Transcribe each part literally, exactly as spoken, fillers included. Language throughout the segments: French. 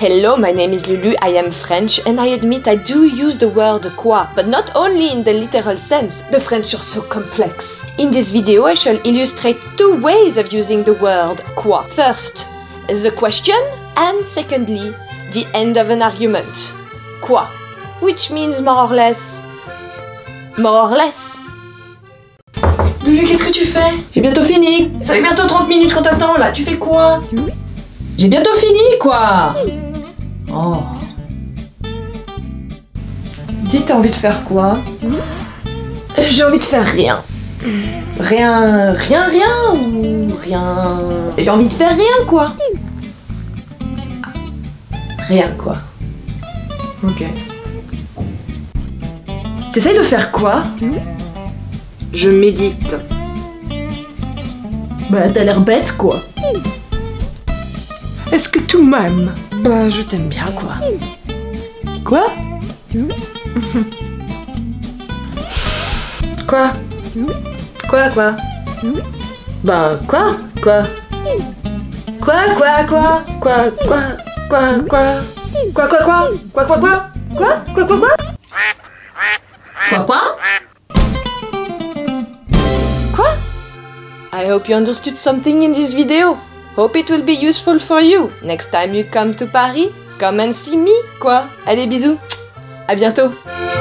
Hello, my name is Lulu, I am French, and I admit I do use the word quoi, but not only in the literal sense. The French are so complex. In this video, I shall illustrate two ways of using the word quoi. First, the question, and secondly, the end of an argument. Quoi, which means more or less. More or less. Lulu, qu'est-ce que tu fais? J'ai bientôt fini. Ça fait bientôt trente minutes qu'on t'attend là. Tu fais quoi? J'ai bientôt fini quoi. Oh. Dis, t'as envie de faire quoi? J'ai envie de faire rien. Rien, rien, rien ou rien? J'ai envie de faire rien quoi. Rien quoi. Ok. T'essayes de faire quoi? Je médite. Bah t'as l'air bête quoi. Est-ce que tu m'aimes? Bah je t'aime bien quoi. Quoi? Quoi? Quoi quoi? Bah quoi? Quoi? Quoi quoi quoi? Quoi quoi? Quoi quoi? Quoi quoi quoi? Quoi quoi quoi? Quoi? Quoi quoi quoi? Quoi quoi? Quoi? I hope you understood something in this video. Hope it will be useful for you. Next time you come to Paris, come and see me, quoi. Allez, bisous. À bientôt.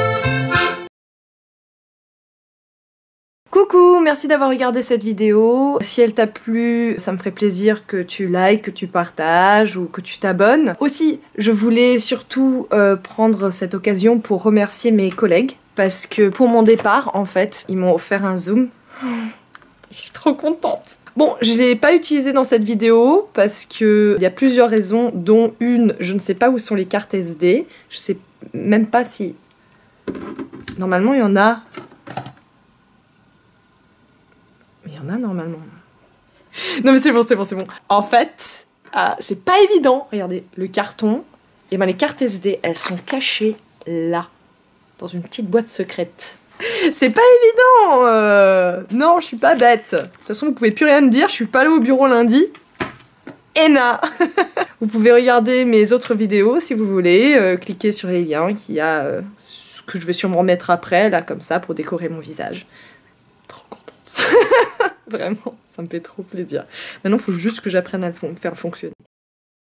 Coucou, merci d'avoir regardé cette vidéo. Si elle t'a plu, ça me ferait plaisir que tu likes, que tu partages ou que tu t'abonnes. Aussi, je voulais surtout euh, prendre cette occasion pour remercier mes collègues parce que pour mon départ, en fait, ils m'ont offert un Zoom. Je suis trop contente. Bon, je l'ai pas utilisé dans cette vidéo parce que il y a plusieurs raisons, dont une, je ne sais pas où sont les cartes S D. Je sais même pas si... Normalement, il y en a... Mais il y en a normalement. Non mais c'est bon, c'est bon, c'est bon. En fait, euh, c'est pas évident. Regardez, le carton, et ben les cartes S D, elles sont cachées là, dans une petite boîte secrète. C'est pas évident euh... Non, je suis pas bête. De toute façon, vous pouvez plus rien me dire, je suis pas allée au bureau lundi. Ena. Vous pouvez regarder mes autres vidéos si vous voulez, euh, cliquez sur les liens qu'il y a, euh, ce que je vais sûrement mettre après, là, comme ça, pour décorer mon visage. Trop contente. Vraiment, ça me fait trop plaisir. Maintenant, il faut juste que j'apprenne à le faire fonctionner.